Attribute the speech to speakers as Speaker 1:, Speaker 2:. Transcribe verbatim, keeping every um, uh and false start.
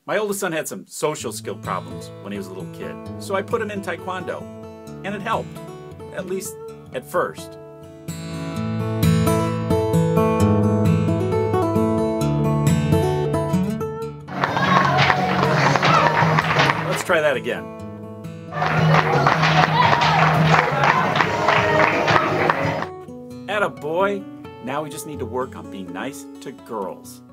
Speaker 1: My oldest son had some social skill problems when he was a little kid, so I put him in Tai Kwon Do, and it helped, at least at first. Let's try that again. Atta boy, now we just need to work on being nice to girls.